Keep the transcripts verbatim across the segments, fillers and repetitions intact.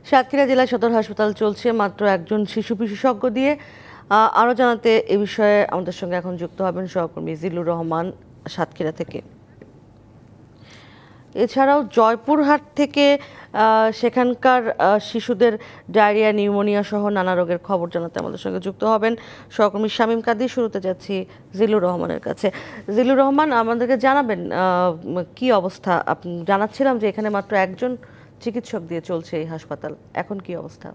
সাতক্ষীরা জেলা সদর হাসপাতাল চলছে মাত্র একজন শিশু বিশেষজ্ঞ দিয়ে। আরও জানাতে এ বিষয়ে আমাদের সঙ্গে এখন যুক্ত হবেন সহকর্মী জিল্লুর রহমান সাতক্ষীরা থেকে। এছাড়াও জয়পুরহাট থেকে সেখানকার শিশুদের ডায়রিয়া, নিউমোনিয়া সহ নানা রোগের খবর জানাতে আমাদের সঙ্গে যুক্ত হবেন সহকর্মী শামীম কাদির। শুরুতে যাচ্ছি জিল্লুর রহমানের কাছে। জিল্লুর রহমান, আমাদেরকে জানাবেন কি অবস্থা? আপনি জানাচ্ছিলাম যে এখানে মাত্র একজন চিকিৎসক দিয়ে চলছে এই হাসপাতাল, এখন কি অবস্থা?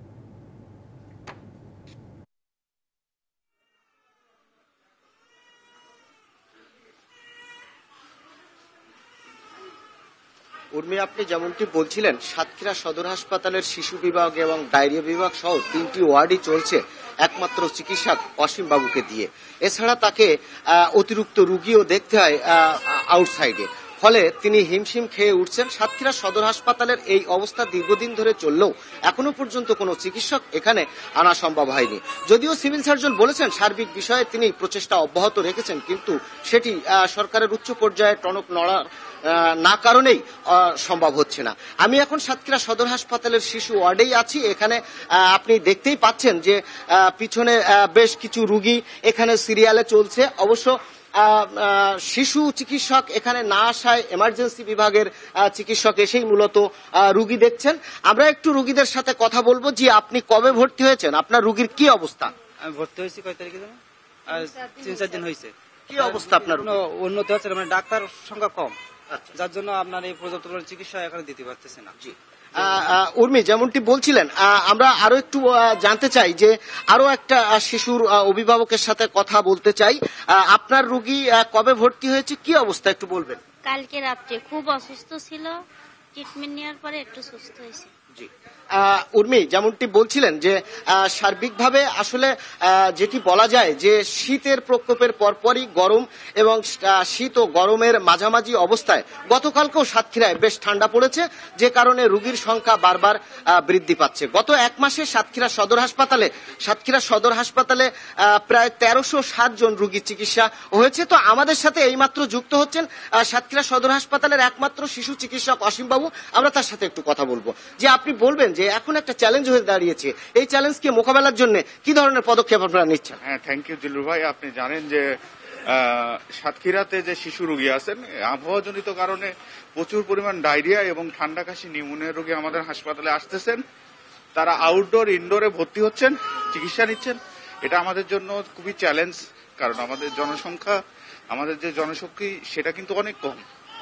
উর্মি, আপনি যেমনটি বলছিলেন, সাতক্ষীরা সদর হাসপাতালের শিশু বিভাগ এবং ডায়রিয়া বিভাগ সহ তিনটি ওয়ার্ডই চলছে একমাত্র চিকিৎসক অসীম বাবুকে দিয়ে। এছাড়া তাকে অতিরিক্ত রুগীও দেখতে হয় আউটসাইডে, ফলে তিনি হিমশিম খেয়ে উঠছেন। সাতক্ষীরা সদর হাসপাতালের এই অবস্থা দীর্ঘদিন ধরে চললেও এখনো পর্যন্ত কোনো চিকিৎসক এখানে আনা সম্ভব হয়নি। যদিও সিভিল সার্জন বলেছেন সার্বিক বিষয়ে তিনি প্রচেষ্টা অব্যাহত রেখেছেন, কিন্তু সেটি সরকারের উচ্চ পর্যায়ে টনক নড়ার না কারণেই সম্ভব হচ্ছে না। আমি এখন সাতক্ষীরা সদর হাসপাতালের শিশু ওয়ার্ডেই আছি। এখানে আপনি দেখতেই পাচ্ছেন যে পিছনে বেশ কিছু রুগী এখানে সিরিয়ালে চলছে। অবশ্য শিশু চিকিৎসক এখানে না আসায় এমার্জেন্সি বিভাগের চিকিৎসক এসেই মূলত রুগী দেখছেন। আমরা একটু রুগীদের সাথে কথা বলবো। যে আপনি কবে ভর্তি হয়েছেন? আপনার রুগীর কি অবস্থা? আমি ভর্তি হয়েছি কয় তারিখে জানো? তিন চার দিন হয়েছে। কি অবস্থা আপনার? উন্নতি হচ্ছে, মানে ডাক্তার সংখ্যা কম, যার জন্য আপনার এই পর্যাপ্ত চিকিৎসা এখানে দিতে পারতেছে না। জি উর্মি, যেমনটি বলছিলেন, আমরা আরো একটু জানতে চাই যে আরো একটা শিশুর অভিভাবকের সাথে কথা বলতে চাই। আপনার রুগী কবে ভর্তি হয়েছে, কি অবস্থা একটু বলবেন? কালকে রাত্রে খুব অসুস্থ ছিল, ট্রিটমেন্ট নেওয়ার পরে একটু সুস্থ হয়েছে। জি উর্মি, যেমনটি বলছিলেন যে সার্বিকভাবে আসলে যেটি বলা যায় যে শীতের প্রকোপের পরপরই গরম এবং শীত ও গরমের মাঝামাঝি অবস্থায় গতকালকেও সাতক্ষীরায় বেশ ঠান্ডা পড়েছে, যে কারণে রোগীর সংখ্যা বারবার বৃদ্ধি পাচ্ছে। গত এক মাসে সাতক্ষীরা সদর হাসপাতালে সাতক্ষীরা সদর হাসপাতালে প্রায় তেরোশো ষাট জন রোগী চিকিৎসা হয়েছে। তো আমাদের সাথে এইমাত্র যুক্ত হচ্ছেন সাতক্ষীরা সদর হাসপাতালের একমাত্র শিশু চিকিৎসক অসীম বাবু। আমরা তার সাথে একটু কথা বলবো। যে আপনি বলবেন যে এখন একটা চ্যালেঞ্জ হয়ে দাঁড়িয়েছে, এই চ্যালেঞ্জকে মোকাবেলার জন্য কি ধরনের পদক্ষেপ আপনারা নিচ্ছেন? হ্যাঁ, থ্যাংক ইউ জিল্লুর ভাই। আপনি জানেন যে সাতক্ষীরাতে যে শিশু রোগী আছেন, আবহাওয়াজনিত কারণে প্রচুর পরিমাণ ডায়রিয়া এবং ঠান্ডা কাশি নিউমোনিয়া রোগী আমাদের হাসপাতালে আসতেছেন। তারা আউটডোর ইনডোরে ভর্তি হচ্ছেন, চিকিৎসা নিচ্ছেন। এটা আমাদের জন্য খুবই চ্যালেঞ্জ, কারণ আমাদের জনসংখ্যা, আমাদের যে জনশক্তি সেটা কিন্তু অনেক কম,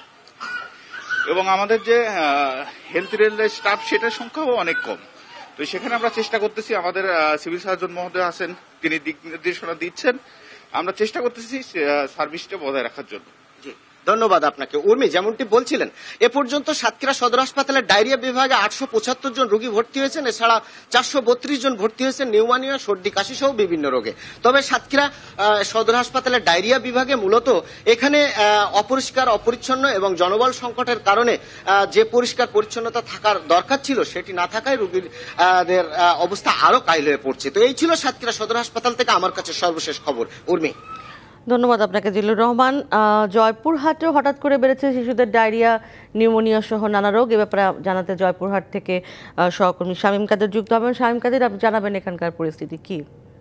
এবং আমাদের যে হেলথ রিলেটেড স্টাফ সেটার সংখ্যাও অনেক কম। তো সেখানে আমরা চেষ্টা করতেছি, আমাদের সিভিল সার্জন মহোদয় আছেন, তিনি দিক নির্দেশনা দিচ্ছেন। আমরা চেষ্টা করতেছি সার্ভিসটা বজায় রাখার জন্য। ধন্যবাদ আপনাকে। উর্মি, যেমনটি বলছিলেন, এ পর্যন্ত সাতক্ষীরা সদর হাসপাতালের ডায়রিয়া বিভাগে আটশো পঁচাত্তর জন রোগী ভর্তি হয়েছেন। এছাড়া চারশো বত্রিশ জন ভর্তি হয়েছেন নিউমোনিয়া, সর্দি কাশি সহ বিভিন্ন রোগে। তবে সাতক্ষীরা সদর হাসপাতালের ডায়রিয়া বিভাগে মূলত এখানে অপরিষ্কার, অপরিচ্ছন্ন এবং জনবল সংকটের কারণে যে পরিষ্কার পরিচ্ছন্নতা থাকার দরকার ছিল সেটি না থাকায় রোগীদের অবস্থা আরো কাহিল হয়ে পড়ছে। তো এই ছিল সাতক্ষীরা সদর হাসপাতাল থেকে আমার কাছে সর্বশেষ খবর। উর্মি, ধন্যবাদ আপনাকে জিল্লুর রহমান। জয়পুরহাটেও হঠাৎ করে বেড়েছে শিশুদের ডায়রিয়া, নিউমোনিয়া সহ নানা রোগ। এ ব্যাপারে জানাতে জয়পুরহাট থেকে সহকর্মী শামীম কাদের যুক্ত হবেন। শামীম কাদের, আপনি জানাবেন এখানকার পরিস্থিতি কি?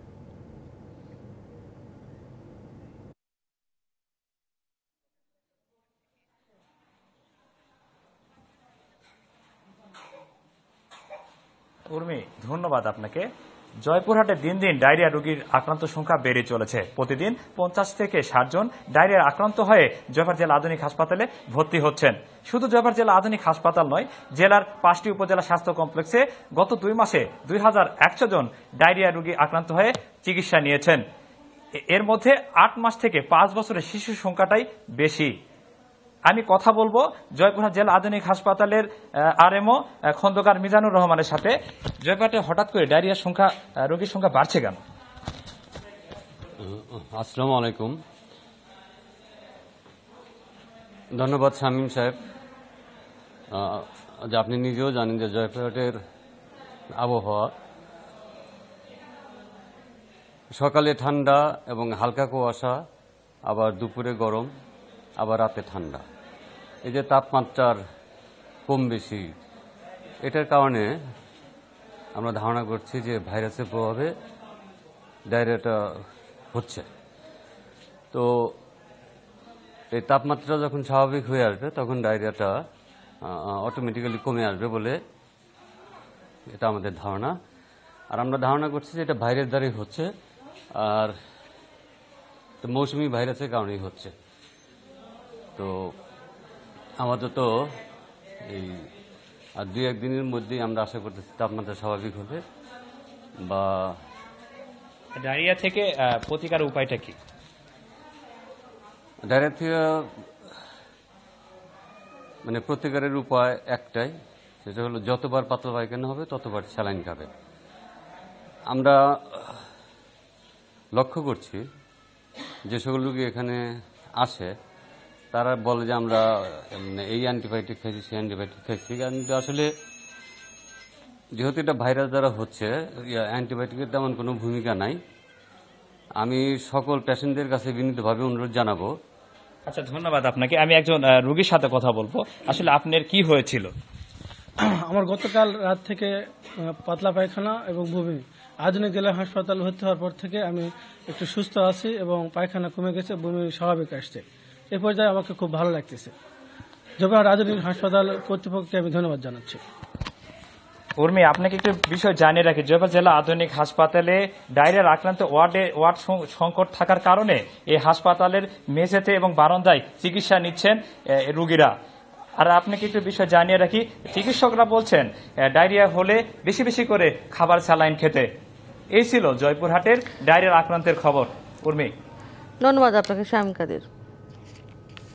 উর্মি, ধন্যবাদ আপনাকে। জয়পুরহাটে দিন দিন ডায়রিয়া রোগীর আক্রান্ত সংখ্যা বেড়ে চলেছে। প্রতিদিন পঞ্চাশ থেকে ষাট জন ডায়রিয়া আক্রান্ত হয়ে জয়পুরহাট জেলা আধুনিক হাসপাতালে ভর্তি হচ্ছেন। শুধু জয়পুরহাট জেলা আধুনিক হাসপাতাল নয়, জেলার পাঁচটি উপজেলা স্বাস্থ্য কমপ্লেক্সে গত দুই মাসে দুই হাজার একশো জন ডায়রিয়া রোগী আক্রান্ত হয়ে চিকিৎসা নিয়েছেন। এর মধ্যে আট মাস থেকে পাঁচ বছরের শিশুর সংখ্যাটাই বেশি। আমি কথা বলবো জয়পুরহাট জেলা আধুনিক হাসপাতালের আরএমও খন্দকার মিজানুর রহমানের সাথে। জয়পুরহাটে হঠাৎ করে ডায়রিয়ার সংখ্যা, রোগীর সংখ্যা বাড়ছে কেন? আসসালামু আলাইকুম। ধন্যবাদ শামীম সাহেব। আপনি নিজেও জানেন যে জয়পুরহাটের আবহাওয়া সকালে ঠান্ডা এবং হালকা কুয়াশা, আবার দুপুরে গরম, আবার রাতে ঠান্ডা। এই যে তাপমাত্রার কম বেশি, এটার কারণে আমরা ধারণা করছি যে ভাইরাসের প্রভাবে ডায়রিয়াটা হচ্ছে। তো এই তাপমাত্রা যখন স্বাভাবিক হয়ে আসবে তখন ডায়রিয়াটা অটোমেটিক্যালি কমে আসবে বলে এটা আমাদের ধারণা। আর আমরা ধারণা করছি যে এটা ভাইরাস দ্বারাই হচ্ছে, আর মৌসুমি ভাইরাসের কারণেই হচ্ছে। তো আপাতত এই আর দুই একদিনের মধ্যেই আমরা আশা করতেছি তাপমাত্রা স্বাভাবিক হবে। বা ডায়রিয়া থেকে আহ, প্রতিকার উপায়টা কি? ডায়রিয়া থেকে মানে প্রতিকারের উপায় একটাই, সেটা হলো যতবার পাতলা পায়খানা হবে ততবার স্যালাইন খাবে। আমরা লক্ষ্য করছি যে সকল রোগী এখানে আসে তারা বলে যে আমরা মানে এই অ্যান্টিবায়োটিক খাইছি সেই অ্যান্টিবায়োটিক খাইছি, কিন্তু আসলে যেহেতু এটা ভাইরাস দ্বারা হচ্ছে অ্যান্টিবায়োটিকের তেমন কোনো ভূমিকা নাই। আমি সকল পেশেন্টদের কাছে বিনীতভাবে অনুরোধ জানাবো। আচ্ছা, ধন্যবাদ আপনাকে। আমি একজন আহ, রোগীর সাথে কথা বলবো। আসলে আপনার কি হয়েছিল? আমার গতকাল রাত থেকে আহ, পাতলা পায়খানা এবং বমি। আধুনিক জেলা হাসপাতাল ভর্তি হওয়ার পর থেকে আমি একটু সুস্থ আছি এবং পায়খানা কমে গেছে, বমি স্বাভাবিক আসছে। এ পর্যায়ে আমাকে খুব ভালো লাগতেছে। জয়পুরহাট আধুনিক হাসপাতাল কর্তৃপক্ষকে আমি ধন্যবাদ জানাচ্ছি। উর্মি, আপনাকে একটু বিষয় জানিয়ে রাখি, জয়পুরহাট জেলা আধুনিক হাসপাতালে ডায়রিয়ার আক্রান্ত ওয়ার্ডে ওয়ার্ড সং- সংকট থাকার কারণে এই হাসপাতালের মেঝেতে এবং বারান্দায় চিকিৎসা নিচ্ছেন আহ, রোগীরা। আর আপনাকে একটু বিষয় জানিয়ে রাখি, চিকিৎসকরা বলছেন আহ, ডায়রিয়া হলে বেশি বেশি করে খাবার স্যালাইন খেতে। এই ছিল জয়পুরহাটের ডায়রিয়ার আক্রান্তের খবর। উর্মি, ধন্যবাদ আপনাকে শামীম কাদের।